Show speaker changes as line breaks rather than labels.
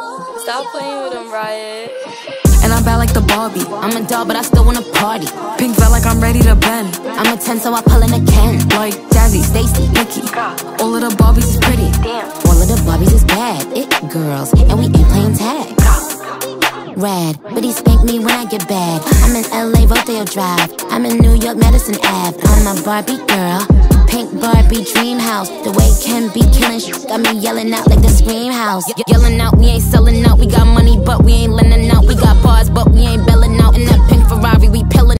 Stop playing with him, Riot.
And I'm bad like the Barbie. I'm a doll, but I still wanna party. Pink felt like I'm ready to bend. I'm a 10, so I pull in a Ken. Like Jazzy, Stacy, Nikki. All of the Barbies is pretty. All of the Barbies is bad. It girls, and we ain't playing tag. Rad, but he spanked me when I get bad. I'm in LA, Rodeo Drive. I'm in New York, Madison Ave. I'm a Barbie girl. Pink Barbie dream house. The way Ken be killing shit got me yelling out like the Scream House. Yelling out, we ain't selling out. We got money, but we ain't lending out. We got bars, but we ain't belling out. In that pink Ferrari, we pillin'.